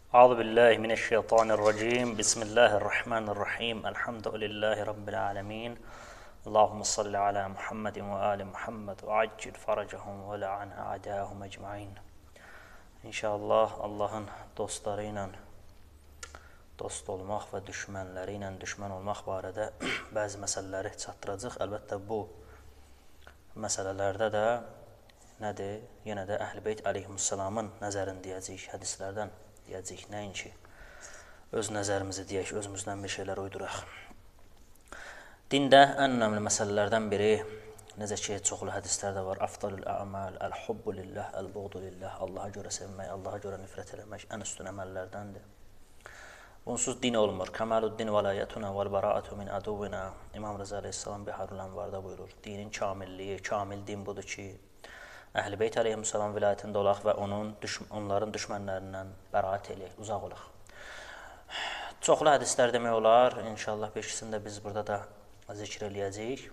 أعوذ بالله من الشيطان الرجيم بسم الله الرحمن الرحيم الحمد لله رب العالمين اللهم صل على محمد وآل محمد وعجل فرجهم ولعن أعداءهم أجمعين. İnşallah Allahın dostları ilə dost olmaq və düşmənləri ilə düşmən olmaq barədə bəzi məsələləri çatdıracaq. Əlbəttə bu məsələlərdə də nədir? Yenə də Əhl-i-Beyt əleyhissalamın nəzərini deyəcəyik, hədislərdən deyəcəyik. Nəinki öz nəzərimizi deyək, özümüzdən bir şeylər uyduraq. Dində ən önəmli məsələlərdən biri, necə ki, çoxlu hədislərdə var. Afdalul a'mal, el-hubbu lillah, el-buğdu lillah. Allaha görə sevmək, Allaha görə nifrət eləmək ən üstün əməllərdəndir. Bunsuz din olmur. Kəmaluddin vəlayətuna vəl-baraatu min aduvina. İmam Rəza əleyhissalam Biharul Anvarda buyurur. Dinin kamilliyi, kamil din budur ki, Əhl-i-Beyt əleyhissalam vilayətində olaq və onların düşmənlərindən bəraət eləyək, uzaq olaq. Çoxlu hədislər demək olar. İnşallah beşisini də biz burada da zikr eləyəcəyik.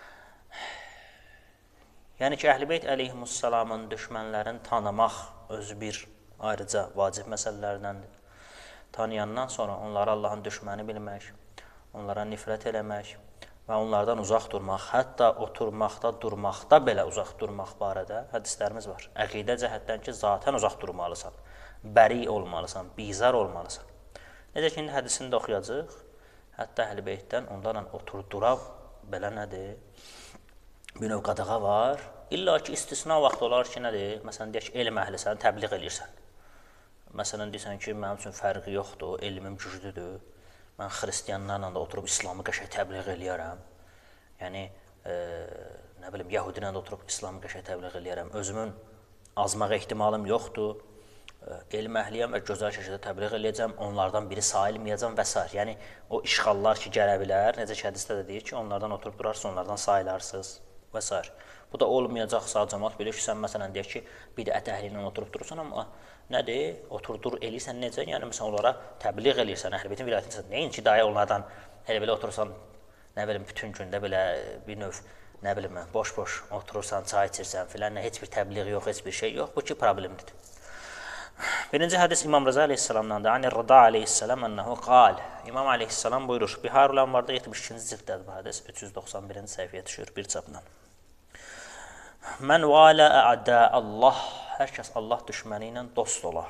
Yəni ki, Əhl-i-Beyt əleyhissalamın düşmənlərini tanımaq özü bir ayrıca vacib məsələlərdəndir. Tanıyandan sonra onları Allahın düşməni bilmək, onlara nifrət eləmək və onlardan uzaq durmaq, hətta oturmaqda, durmaqda belə uzaq durmaq barədə hədislərimiz var. Əqidə cəhətdən ki, zatən uzaq durmalısan, bəri olmalısan, bizar olmalısan. Necə ki, indi hədisini də oxuyacaq, hətta Əhl-i-Beytdən onlarla oturdura belə nədir? Bir növ qadağa var. İlla ki, istisna vaxt olar ki, nədir? Məsələn, deyək ki, elm əhlisən, təbliğ eləyirsən. Məsələn, deyirsən ki, mənim üçün fərqi yoxdur, elmim güclüdür. Mən xristiyanlarla da oturub İslamı qəşəng təbliğ eləyərəm. Yəni, nə bilim, Yahudinlə də oturub İslamı qəşəng təbliğ eləyərəm. Özümün azmağa ehtimalım yoxdur. Elm əhliyəm və gözəl şəkildə təbliğ eləyəcəm. Onlardan biri sayılmayacam və s. Yəni, o işğallar ki, gələ bilər. Necə ki, hədisdə də deyir ki, onlardan oturub durarsın, onlardan sayılarsınız və s. Bu da olmayacaqsa, cəmaat bilir ki, sən məsələn deyək ki, bidət əhli ilə oturub durursan, amma nədir? Oturdur eləyirsən necə? Yəni, məsələn, onlara təbliğ eləyirsən, Əhl-i-Beytin vilayətində. Nəyin ki, dayə onlardan elə belə oturursan, nə bilim, bütün gündə belə bir növ, nə bilim, boş-boş oturursan, çay içirsən filan, heç bir təbliğ yox, heç bir şey yox. Bu ki, problemdir. Birinci hədis İmam Rəza əleyhissalamdandır. Ani Rıda əleyhissalam ənəhu qal. İmam əleyhissalam buyurur. Biharul Anvarda 72-ci cildədir bu hədis. 391-ci səhifəyə düşür bir çapla. Mən valə ə'də Allah. Hər kəs Allah düşməni ilə dost olar.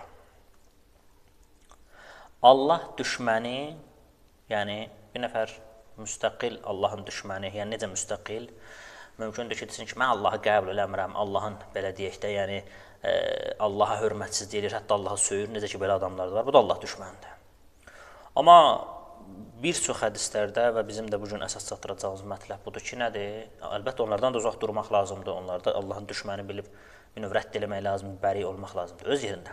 Allah düşməni, yəni bir nəfər müstəqil Allahın düşməni, yəni necə müstəqil? Mümkündür ki, desin ki, mən Allahı qəbul eləmirəm, Allahın belə deyək də, yəni Allaha hörmətsiz deyilir, hətta Allahı söyür, necə ki, belə adamlar var, bu da Allah düşmənidir. Amma bir çox hədislərdə və bizim də bugün əsas çatdıracağımız mətləb budur ki, nədir? Əlbəttə, onlardan da uzaq durmaq lazımdır, onlarda Allahın düşməni bilib bir növ rədd eləmək lazımdır, bəri olmaq lazımdır, öz yerində.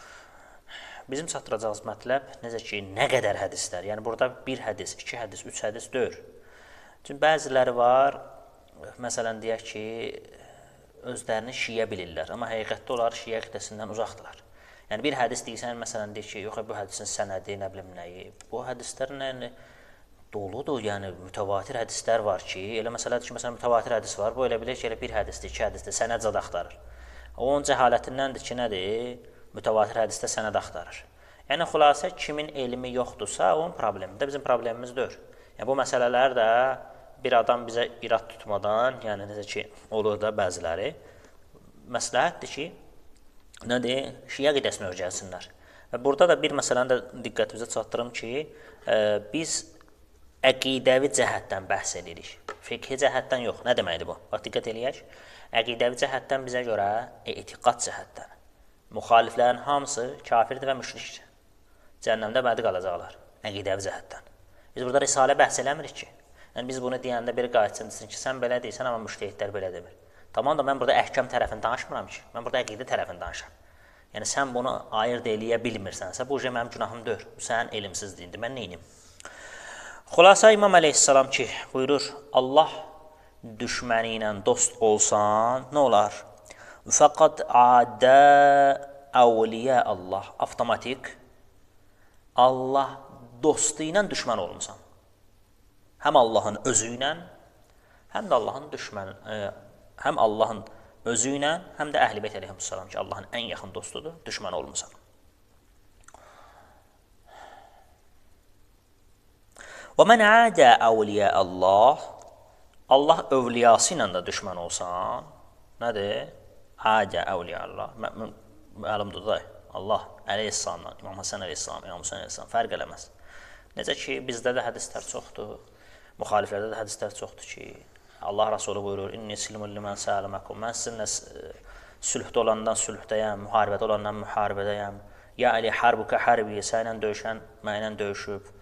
Bizim çatdıracağımız mətləb, necə ki, nə qədər hədislər, yəni burada bir hədis, iki hədis, üç hədis deyil. Çünki bəziləri var, məsələn, deyək ki, özlərini şiyə bilirlər, amma həqiqətdə onlar şiyə qitəsindən uzaqdırlar. Yəni, bir hədis deyirsən, məsələn, deyir ki, yox, bu hədisin sənədi, nə bilim nəyi, bu hədislər doludur, yəni mütəvatir hədislər var ki, elə məsələdir ki, məsələn, mütəvatir hədis var, bu elə bilir ki, elə bir hədisdir, iki hədisdir, sənəd zad axtarır. Onun cəhalətindəndir ki, nədir? Mütəvatir hədisdə sənəd axtarır. Yəni, xülasə, kimin elmi yoxdursa, onun problemidir, bizim problemimiz deyil. Yəni, bu məsələlər də bir adam bizə irad tutmadan, yəni, necə ki, olur da bəziləri, məsləhətdir ki, nədir? Şiə qidəsinə öyrənsinlər. Və burada da bir məsələni də diqqətimizə çatdırım ki, biz əqidəvi cəhətdən bəhs edirik. Fiqhi cəhətdən yox. Nə deməkdir bu? Bax, diqqət eləyək. Əqidəvi cəhətdən bizə görə etiqad cəhətdən. Müxaliflərin hamısı kafirdir və müşrikdir. Cəhənnəmdə əbədi qalacaqlar. Əqidəvi cəhətdən. Biz burada risalə bəhs eləmirik ki. Yəni, biz bunu deyəndə biri qayıtsın, desin ki, sən belə deyirsən, amma müştəhidlər belə demir. Tamam da mən burada əhkam tərəfini danışmıram ki. Mən burada əqidə tərəfini danışıram. Yəni, sən bunu ayırt eləyə bilmirsənsə, bu mənim günahım deyil. Bu sənin elmsizliyindir. Mən neynim? Xülasə İmam əleyhissalam ki, buyurur, Allah düşməni ilə dost olsan, nə olar? Fəqad adə əvliyə Allah. Avtomatik Allah dostu ilə düşmən olmuşsan. Həm Allahın özü ilə, həm də Allahın düşməni, həm Allahın özü ilə, həm də Əhl-i Beyt əleyhissalam ki, Allahın ən yaxın dostudur, düşmən olmuşsan. Və mən adə əvliyə Allah, Allah övliyası ilə də düşmən olsan, nədir? Adə əvliyə Allah, məlumdur da, Allah əleyhissalamla, İmam Həsən əleyhissalam, İmam Hüseyin əleyhissalam fərq eləməz. Necə ki, bizdə də hədislər çoxdur, müxaliflərdə də hədislər çoxdur ki, Allah Rasulü buyurur, İnni silmun limən səliməkum, mən sizinlə sülhdə olandan sülhdəyəm, müharibədə olandan müharibədəyəm, ya əli harbuka harbi, sənlə döyüşən, mənlə döyüşüb,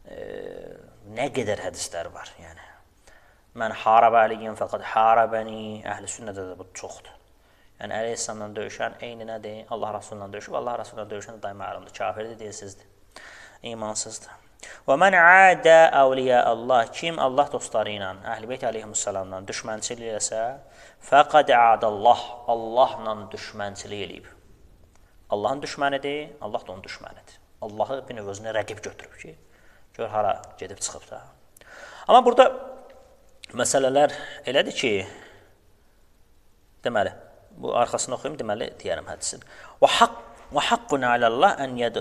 nə qədər hədislər var, yəni. Mən harabə əliyim, fəqad harabəni, əhl-i sünnədə də bu çoxdur. Yəni, əleyhissalamla döyüşən eyni nədir? Allah Rasulunla döyüşüb, Allah Rasulunla döyüşən də daima ayrımdır, kafirdir, deyilsizdir, imansızdır. Və mən adə əvliyə Allah, kim Allah dostları ilə, Əhl-i Beyt əleyhissalamla düşmənçilik eləsə, fəqad ədəllah, Allahla düşmənçilik eləyib. Allahın düşmənidir, Allah da onun düşmənidir. Allahı bir növ özünə rəqib götürüb ki, gör hara gedib çıxıb da. Amma burada məsələlər elədir ki, deməli, bu arxasını oxuyum, deməli, deyərəm hədisin. Və haqqun aləllah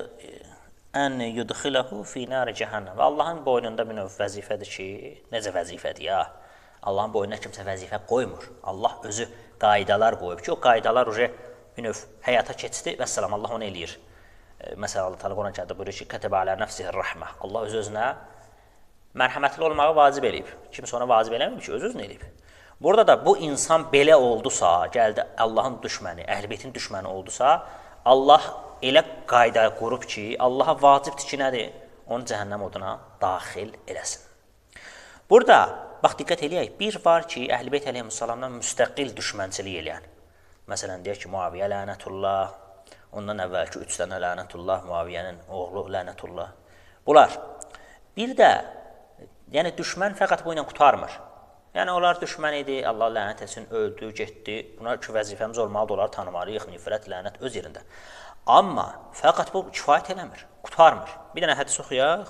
ən yudxiləhu fi nari cəhənnəm. Və Allahın boynunda bir növ vəzifədir ki, necə vəzifədir ya? Allahın boynuna kimsə vəzifə qoymur. Allah özü qaydalar qoyub ki, o qaydalar bir növ həyata keçdi və səlam, Allah onu eləyir. Məsələn, Allah Teala Quran kəndə buyurur ki, kətəbə alə nəfsihir rəhmə. Allah öz-özünə mərhəmətli olmağı vacib eləyib. Kimsə ona vacib eləməyib ki, öz-özünə eləyib. Burada da bu insan belə oldusa, gəldi Allahın düşməni, Əhl-i Beytin düşməni oldusa, Allah elə qayda qurub ki, Allaha vacibdir ki, nədir? Onu cəhənnəm oduna daxil eləsin. Burada, bax, diqqət eləyək, bir var ki, Əhl-i Beyt əleyhissalamdan müstəqil düşmənçilik eləyən. Məsələn, deyək ki, Muaviyyə lənətullah, ondan əvvəlki 3 dənə lənətullah, Muaviyyənin oğlu lənətullah. Bunlar. Bir də, yəni düşmən fəqət bu ilə qutarmır. Yəni, onlar düşmən idi, Allah lənət etsin, öldü, getdi. Buna ki, vəzifəmiz olmalıdır, onları tanımalıyıq, nifrət, lənət öz yerində. Amma fəqət bu kifayət eləmir, qutarmır. Bir dənə hədis oxuyaq.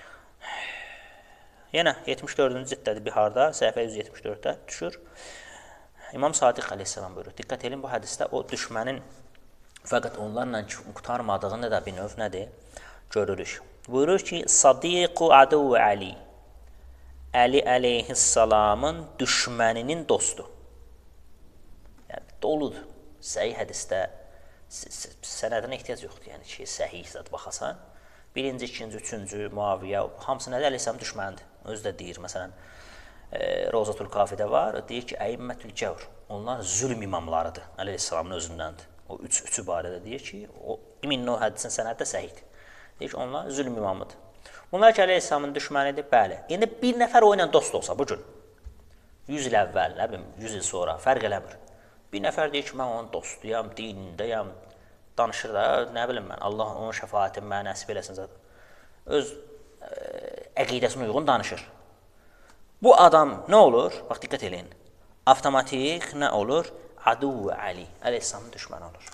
Yenə 74-cü cildədir Biharda, səhifə 174-də düşür. İmam Sadiq əleyhissalam buyurur. Diqqət edin, bu hədisdə o düşmənin fəqət onlarla qutarmadığını da bir növ nədir? Görürük. Buyurur ki, Sadiqu adu Ali. Əli əleyhissalamın düşməninin dostu. Yəni, doludur. Səhih hədisdə sənədinə ehtiyac yoxdur. Yəni ki, səhih zat baxasan. Birinci, ikinci, üçüncü, Muaviyyə, hamısı nədir? Əleyhissalam düşmənidir. Özü də deyir, məsələn, Rozatul Kafidə var, deyir ki, Əimmətül Cəvr. Onlar zülm imamlarıdır. Əleyhissalamın özündəndir. O üçü barədə deyir ki, o imin o hədisin sənəddə səhihdir. Deyir ki, onlar zülm imamıdır. Bunlar ki, Əleyhisselamın düşmənidir, bəli. İndi bir nəfər o ilə dost olsa bu gün, 100 il əvvəl, nə bilim, 100 il sonra, fərq eləmir. Bir nəfər deyir ki, mən onun dostuyam, dinindəyəm, danışır da, nə bilim mən, Allah onun şəfaətini mənə nəsib eləsin. Öz əqidəsinə uyğun danışır. Bu adam nə olur? Bax, diqqət eləyin. Avtomatik nə olur? Adu Ali, Əleyhisselamın düşməni olur.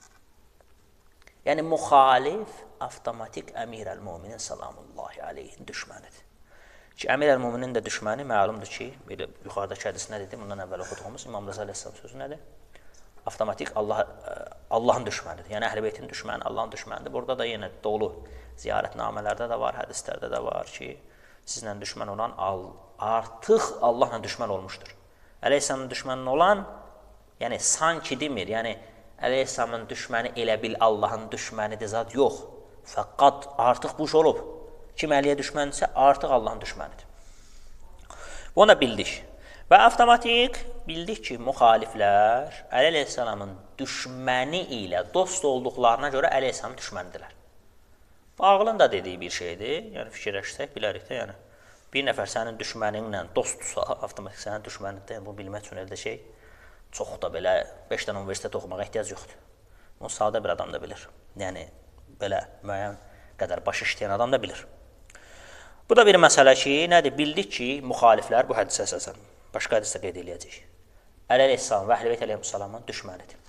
Yəni, müxalif avtomatik Əmir-əl-Muminin salamullahi aleyhin düşmənidir. Ki, Əmir-əl-Muminin də düşməni məlumdur ki, belə yuxarıdakı hədis nə dedim, bundan əvvəl oxuduğumuz İmam Rəza əleyhissalam sözü nədir? Avtomatik Allahın düşmənidir. Yəni, Əhl-i Beytin düşməni, Allahın düşmənidir. Burada da yenə dolu ziyarətnamələrdə də var, hədislərdə də var ki, sizlə düşmən olan artıq Allahla düşmən olmuşdur. Əleyhissalamın düşmənin olan, yəni sanki demir, yəni Əleyhissalamın düşməni elə bil Allahın düşmənidir, zat yox. Fəqat artıq bu iş olub. Kim Əliyə düşməndirsə, artıq Allahın düşmənidir. Bunu da bildik. Və avtomatik bildik ki, müxaliflər Əleyhissalamın düşməni ilə dost olduqlarına görə Əleyhissalamın düşmənidirlər. Ağlın da dediyi bir şeydir. Yəni, fikirləşsək, bilərik də, yəni. Bir nəfər sənin düşməninlə dostdursa, avtomatik sənin düşmənidir. Bu bilmək üçün əldə şey. Çox da belə 5 dənə universitet oxumağa ehtiyac yoxdur. Bunu sadə bir adam da bilir. Yəni, belə müəyyən qədər baş işləyən adam da bilir. Bu da bir məsələ ki, nədir? Bildik ki, müxaliflər bu hədisə əsasən, başqa hədisdə qeyd edəcəyik. Əleyhissalam və Əhl-i Beyt əleyhissalamın düşmənidir.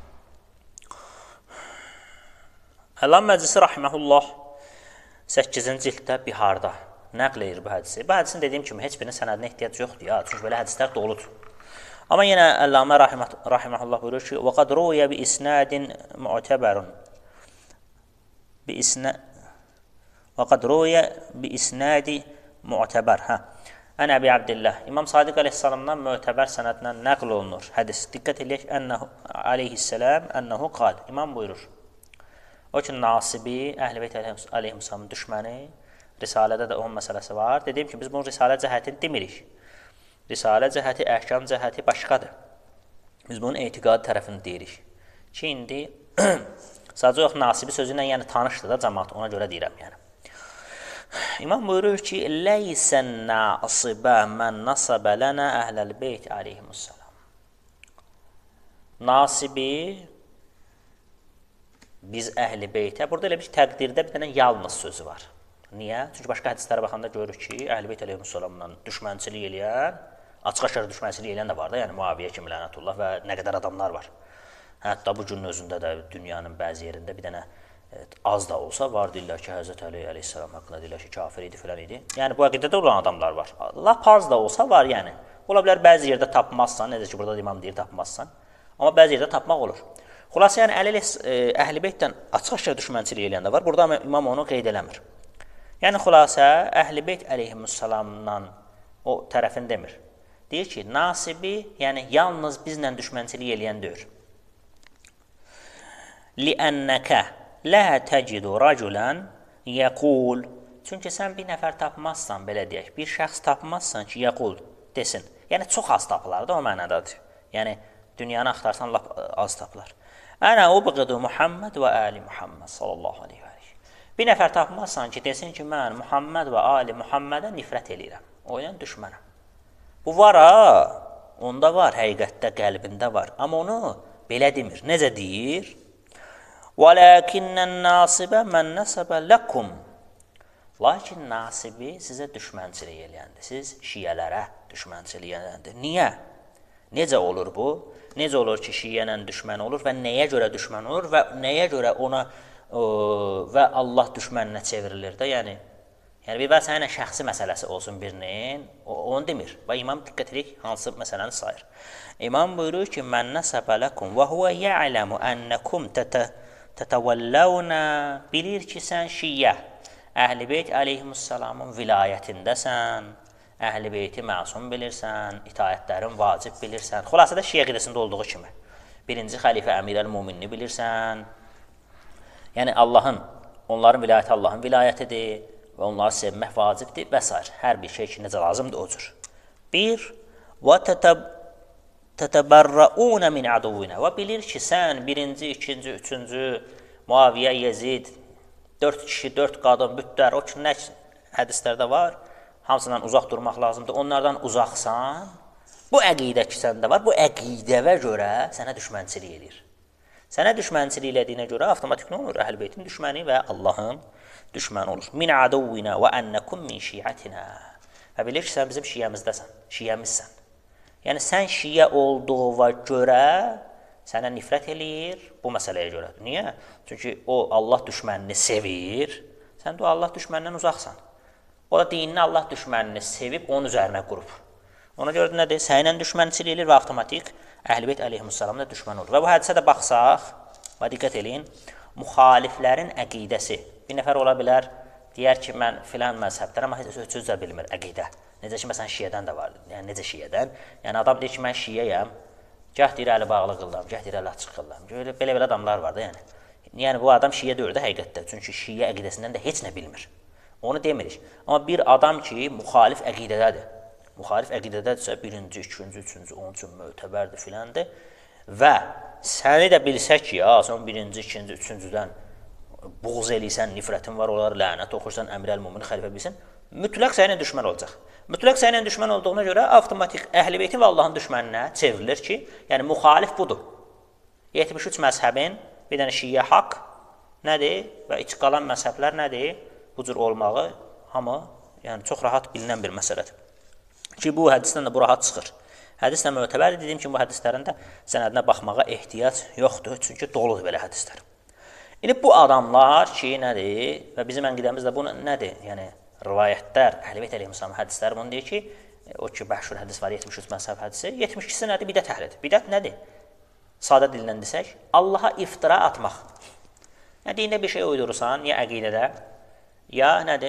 Əlam Məclisi Rahiməhullah 8-ci cilddə Biharda nəql edir bu hədisi. Bu hədisin dediyim kimi, heç birinin sənədinə ehtiyac yoxdur ya, çünki belə hədislər doludur. Amma yenə Əllamə Rahiməhullah buyurur ki, وَقَدْ رُوْيَ بِإِسْنَادٍ مُعْتَبَرٌ وَقَدْ رُوْيَ بِإِسْنَادِ mu'təbər, hə. Ən Əbi Abdillah, İmam Sadiq əleyhissalamdan mötəbər sənədlə nəql olunur. Hədis. Diqqət eləyək, əleyhissalam, ənəhu qal. İmam buyurur. O ki, Nasibi, Əhl-i Beyt əleyhissalamın düşməni, Risalədə də onun məsələsi var. Dediyim ki, biz bunun Risalə cəhətini demirik. Risalə cəhəti, əhkam cəhəti başqadır. Biz bunun etiqadi tərəfini deyirik. Ki, indi sadəcə yox, Nasibi sözü ilə yəni tanışdır da cəmaat, ona görə deyirəm yəni. İmam buyurur ki, Leysən nasibə mən nasabə lənə əhləl beyt aleyhimussalam. Nasibi biz əhl-i beytə, burada elə bir təqdirdə bir dənə yalnız sözü var. Niyə? Çünki başqa hədislərə baxanda görürük ki, əhl-i beyt aleyhimussalamla düşmənçilik eləyən, açıq-aşkar düşmənçilik eləyən də var da, yəni Muaviyyə kimi lənətullah və nə qədər adamlar var. Hətta bu günün özündə də dünyanın bəzi yerində bir dənə az da olsa var, deyirlər ki, Həzrət Əli əleyhissalam haqqında deyirlər ki, kafir idi, filan idi. Yəni, bu əqidədə olan adamlar var. Lap az da olsa var, yəni. Ola bilər, bəzi yerdə tapmazsan, necə ki, burada imam deyir, tapmazsan. Amma bəzi yerdə tapmaq olur. Xülasə, yəni, Əhl-i Beytdən açıq-aşkar düşmənçilik eləyən də var. Burada imam onu qeyd eləmir. Yəni, xülasə, Əhl-i Beyt əleyhimussalamdan o tərəfini demir. Deyir ki, Nasibi, yəni, yalnız bizlə düşmənçilik eləyən deyir. Li'ənnəkə لا تجد رجلا يقول çünki sən bir nəfər tapmazsan, belə deyək, bir şəxs tapmazsan ki, yaqul desin. Yəni, çox az tapılar da o mənadadır. Yəni, dünyanı axtarsan, lap az tapılar. Ənə ubğıdu Muhammed və Ali Muhammed sallallahu aleyhi və aleyhi. Bir nəfər tapmazsan ki, desin ki, mən Muhammed və Ali Muhammedə nifrət eləyirəm. O ilə düşmənəm. Bu var ha, onda var, həqiqətdə, qəlbində var. Amma onu belə demir. Necə deyir? وَلَكِنَّ النَّاسِبَ مَنْ نَسَبَ لَكُمْ. Lakin nasibi sizə düşmənçilik eləyəndir. Siz şiyələrə düşmənçilik eləyəndir. Niyə? Necə olur bu? Necə olur ki, şiyyə ilə düşmən olur və nəyə görə düşmən olur və nəyə görə ona və Allah düşməninə çevrilir də? Yəni bir vəsə ilə şəxsi məsələsi olsun birinin, onu demir. Və imam diqqət edək, hansı məsələni sayır. İmam buyurur ki, مَنْ نَسَبَ لَكُمْ وَهُوَ يَعْلَمُ أَنَّكُمْ tətəvəlləvnə, bilir ki, sən şiyyə, Əhl-i Beyt əleyhimussalamın vilayətindəsən, Əhl-i Beyti məsum bilirsən, itayətlərin vacib bilirsən. Xülasədə şiyyə qidəsində olduğu kimi. Birinci xəlifə Əmirəl-Muminini bilirsən. Yəni, onların vilayəti Allahın vilayətidir və onları sevmək vacibdir və s. Hər bir şey ki, necə lazımdır, o cür. Bir, və tətəbərrəunə min aduvinə və bilir ki, sən birinci, ikinci, üçüncü, Muaviyyə, Yezid, 4 kişi, 4 qadın, bütlər, o ki, nə hədislərdə var, hamısından uzaq durmaq lazımdır, onlardan uzaqsan, bu əqidə ki, səndə var, bu əqidəvə görə sənə düşmənçilik edir. Sənə düşmənçilik elədiyinə görə avtomatik nə olur? Əhl-i Beytin düşməni və Allahın düşməni olur. Min aduvinə və ənəkum min şiətinə. Və bilir ki, sən bizim şiyəmizdəsən, şiyəmizsən. Yəni, sən şiyə olduğuna görə sənə nifrət eləyir bu məsələyə görə. Niyə? Çünki o Allah düşmənini sevir, sən də Allah düşmənindən uzaqsan. O da dinini Allah düşmənini sevib, onun üzərinə qurub. Ona görə də nədir? Sənlə düşmənçilik eləyir və avtomatik Əhl-i Beyt əleyhimussalamla düşmən olur. Və bu hədisə də baxsaq, və diqqət eləyin, müxaliflərin əqidəsi. Bir nəfər ola bilər, deyər ki, mən filan məzhəbdən, amma heç özü bilmir əqidə. Necə ki, məsələn, şiyədən də var. Yəni, necə şiyədən? Yəni, adam deyir ki, mən şiyəyəm, gah deyir, əli bağlı qıllam, gah deyir, əli açıq qıllam. Belə adamlar var da, yəni. Yəni, bu adam şiyə deyir də həqiqətdə. Çünki şiyə əqidəsindən də heç nə bilmir. Onu demirik. Amma bir adam ki, müxalif əqidədədir. Müxalif əqidədədirsə, birinci, ikinci, üçüncü, onun üçün mötəbərdir filandır. Və səni də bilsək ki, sən birinci, ikinci, üçüncüdən buğz eləysən, nifrətin var, olar, lənət oxursan, Əmirəl-Mumini xəlifə bilsin, mütləq sənə düşmən olacaq. Mütləq sənə düşmən olduğuna görə avtomatik Əhl-i Beytin və Allahın düşməninə çevrilir ki, yəni müxalif budur. 73 məzhəbin bir dənə şiyyə haqq nədir və iç qalan məzhəblər nədir? Bu cür olmağı hamı çox rahat bilinən bir məsələdir. Ki, bu hədisdən də bu rahat çıxır. Hədislə mötəbər dediyim ki, bu hədislərin də sənədinə baxmağa ehtiyac yoxdur, çünki doludur belə hədislər. İndi bu adamlar ki, nədir? Və bizim əqidəmiz də bu nədir? Yəni, rivayətlər, Əhl-i Beyt əleyhissalam hədisləri bunu deyir ki, o ki, bəşhur hədis var, 73 məzhəb hədisi, 72-si nədir? Bidət əhlidir. Bidət nədir? Sadə dillə desək, Allaha iftira atmaq. Yəni, dində bir şey uydurursan, ya əqidədə, ya nədir?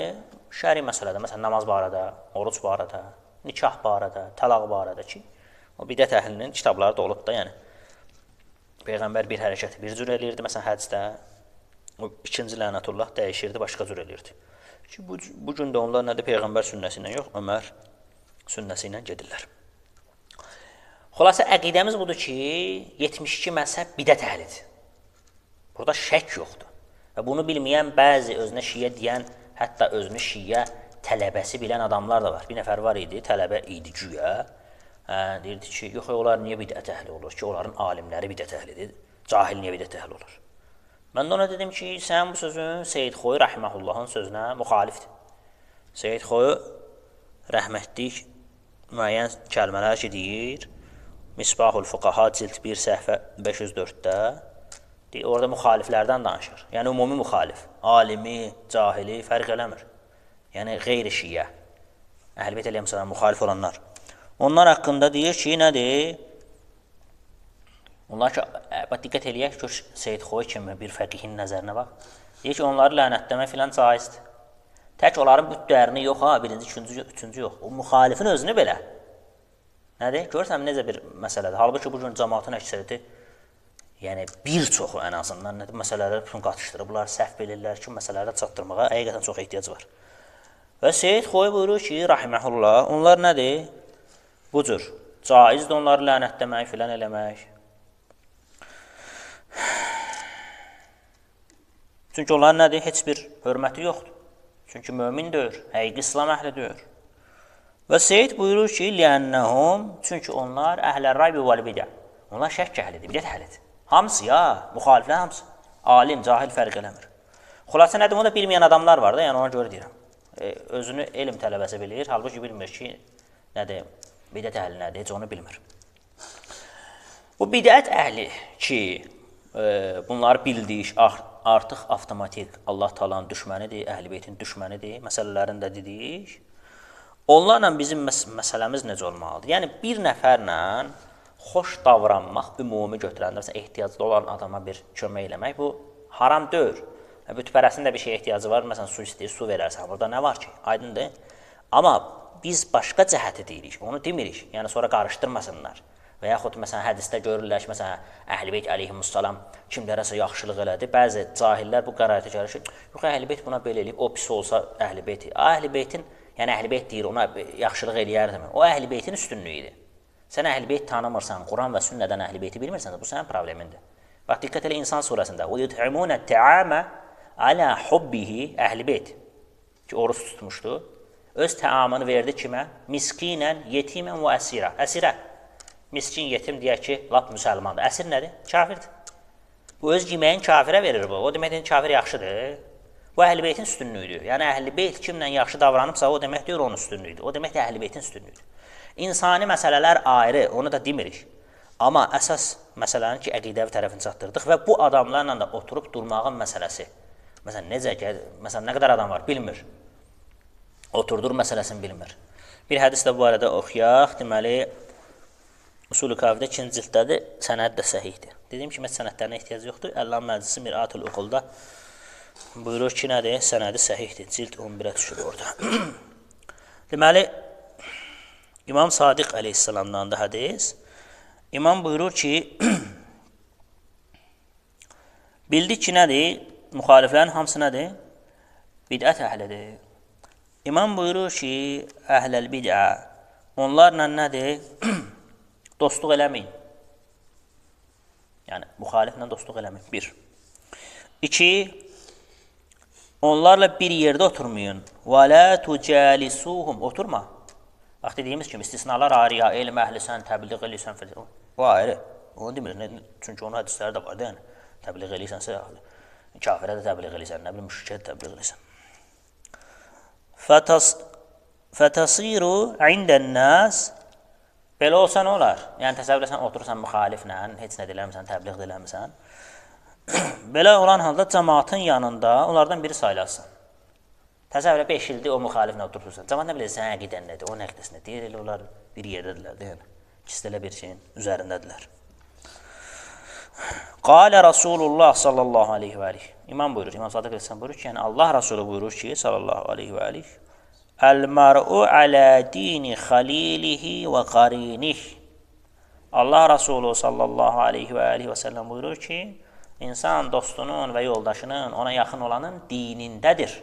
şəri məsələdə, məsələn, namaz barədə, oruc barədə, nikah barədə, talaq barədə ki, o bidət əhlinin kitabları da olub da, yəni. Peyğəmbər bir hərəkəti bir cür eləyirdi, məsələn, həcdə, o ikinci lənətullah dəyişirdi, başqa cür eləyirdi. Ki, bu gün də onlar nədir? Peyğəmbər sünnəsi ilə yox, Ömər sünnəsi ilə gedirlər. Xülasə, əqidəmiz budur ki, 72 məzhəb bidət əhlidir. Burada şək yoxdur. Və bunu bilməyən bəzi özünə şiyə deyən, hətta özünü şiyə tələbəsi bilən adamlar da var. Bir nəfər var idi, tələbə idi güya. Deyirdi ki, yox, onlar niyə bidət əhli olur ki, onların alimləri bidət əhlidir, cahil niyə bidət əhli olur? Mən də ona dedim ki, sən bu sözün Seyyid Xoyu Rəhiməhullahın sözünə müxalifdir. Seyyid Xoyu rəhmətlik müəyyən kəlmələr ki, deyir, Misbahul Fuqaha cild 1 səhvə 504-də, orada müxaliflərdən danışır. Yəni, ümumi müxalif, alimi, cahili fərq eləmir. Yəni, qeyri şiyə, əhl-beyt eləyəmsədən müxalif olanlar. Onlar haqqında deyir ki, nədir? Onlar ki, diqqət eləyək, gör Seyyid Xoy kimi bir fəqihin nəzərinə bax. Deyir ki, onları lənətləmək filan caizdir. Tək onların bütlərini yox, birinci, ikinci, üçüncü yox. O müxalifin özünü belə. Nədir? Görürsən, necə bir məsələdir. Halbuki bu gün cəmaatın əksəriyyəti, yəni bir çoxu ən azından nədir? Məsələləri bütün qatışdırıblar, səhv bilirlər ki, məsələləri çatdırmağa həqiqətən çox ehtiyac var. Və Seyyid Xoy buyurur ki, rahiməhullah, onlar nədir? Bu cür. Caizdir onları lənətləmək, filan eləmək. Çünki onların nədir? Heç bir hörməti yoxdur. Çünki mömin deyir, həqiqi İslam əhli deyir. Və Seyyid buyurur ki, لِأَنَّهُمْ çünki onlar əhlər-raybi vəl-bidə. Onlar şəkk əhlidir, bidət əhlidir. Hamısı ya, müxaliflər hamısı. Alim, cahil fərq eləmir. Xülasə nədir? Onu da bilməyən adamlar var da, yəni ona görə deyirəm. Özünü elm tələbəsi bilir, halbuki bilmir ki, nədir? Bidət əhli nədir? Heç onu bilmir. Bu bidət əhli ki, bunları bildik, artıq avtomatik Allah Taala'nın düşmənidir, Əhl-i-Beytin düşmənidir, məsələlərini də dedik. Onlarla bizim məsələmiz necə olmalıdır? Yəni, bir nəfərlə xoş davranmaq ümumi götürəndə, məsələn, ehtiyaclı olan adama bir kömək eləmək, bu haram deyil. Bütpərəsin də bir şey ehtiyacı var, məsələn, su istəyir, su verərsən, burada nə var ki? Aydındır. Amma biz başqa cəhəti deyirik, onu demirik, yəni sonra qarışdırmasınlar. Və yaxud, məsələn, hədisdə görürlər ki, məsələn, Əhl-i-Beyt əleyhimussalam kimlərəsə yaxşılıq elədi. Bəzi cahillər bu qərarətə gəlir ki, yox, Əhl-i-Beyt buna belə eləyib, o pis olsa Əhl-i-Beyt. Əhl-i-Beytin, yəni Əhl-i-Beyt deyir, ona yaxşılıq eləyərdimi? O Əhl-i-Beytin üstünlüyüdür. Sən Əhl-i-Beyt tanımırsan, Quran və sünnədən Əhl-i-Beyti bilmirsən, bu sənin problemindir. Bax, diqqət elə insan surəsində. وَيُطْعِمُونَ التَّعَامَ عَلَى حُبِّهِ Əhl-i-Beyt ki, oruç tutmuşdu. Öz təamını verdi kimə? Miskinən, yetimən və əsirə. Əsirə. Miskin, yetim deyək ki, lap müsəlmandır. Əsir nədir? Kafirdir. Bu öz yeməyin kafirə verir bu. O deməkdir, kafir yaxşıdır. Bu Əhl-i-Beytin üstünlüyüdür. Yəni, Əhl-i-Beyt kimlə yaxşı davranıbsa, o deməkdir, onun üstünlüyüdür. O deməkdir, Əhl-i-Beytin üstünlüyüdür. İnsani məsələlər ayrı, onu da demirik. Amma əsas məsələnin ki, əqidəvi tərəfini çatdırdıq və bu adamlarla da oturub durmağın məsələsi. Məsələn, necə gəlir? Məsələn, nə qədər adam var? Bilmir. Oturdur məsələsini bilmir. Bir hədis də bu arada oxuyaq. Deməli, Usul-u Kafidə 2-ci cilddədir, sənəd də səhihdir. Dediyim kimi, sənədlərinə ehtiyac yoxdur. Əllam Məclisi Mir'atul Uqulda buyurur ki, nədir? Sənədi səhihdir. Cild 11-ə düşür orada. Deməli, İmam Sadiq əleyhissalamdan da hədis. İmam buyurur ki, bildik ki, nədir? Müxaliflərin hamısı nədir? Bidət əhlidir. İmam buyurur ki, əhləl bid'ə, onlarla nədir? Dostluq eləməyin. Yəni, müxaliflə dostluq eləməyin. 1. 2. Onlarla bir yerdə oturmayın. Və lə tucəlisuhum. Oturma. Bax, dediyimiz kimi, istisnalar ayrı, ya elm əhlisən, təbliğ eləysən, o ayrı. Onu demir, çünki onun hədisləri də var, yəni. Təbliğ eləysənsə, kafirə də təbliğ eləysən, nə bilim, müşrikə də təbliğ eləysən. Fətəsiru indən nəs. Belə olsa nə olar? Yəni, təsəvvür etsən, oturursan müxaliflə, heç nə eləmirsən, təbliğ eləmirsən. Belə olan halda cəmaatın yanında onlardan biri saylasın. Təsəvvür 5 ildir o müxaliflə oturursan. Cəmaat nə bilir, sən əqidən nədir, o nəqdəsində deyir, elə onlar bir yerdədirlər, yəni. İkisi də elə bir şeyin üzərindədirlər. Qalə Rasulullah sallallahu aleyhi və aleyh. İmam buyurur, İmam Sadıq Əleyhisselam buyurur ki, yəni Allah Rasulü buyurur ki, sallallahu aleyhi və aleyh, Əl-mər'u alə dini xalilihi və qarinih. Allah Rasulü sallallahu aleyhi və aleyhi və səlləm buyurur ki, insan dostunun və yoldaşının, ona yaxın olanın dinindədir.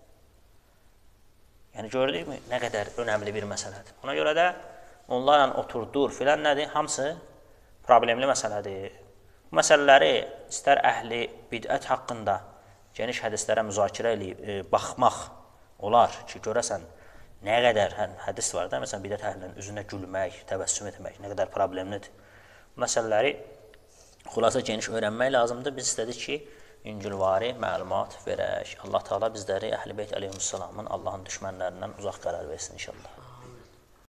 Yəni, gördükmü, nə qədər önəmli bir məsələdir. Ona görə də onlarla oturdur filan nədir? Hamısı problemli məsələdir. Bu məsələləri istər əhli bidət haqqında geniş hədislərə müzakirə eləyib baxmaq olar ki, görəsən nə qədər hədis var da, məsələn, bidət əhlinin üzünə gülmək, təbəssüm etmək nə qədər problemlidir. Bu məsələləri xulasa geniş öyrənmək lazımdır. Biz istədik ki, İncilvari məlumat verək. Allah Teala bizləri Əhl-i Beyt əleyhissalamın Allahın düşmənlərindən uzaq qərar versin inşallah.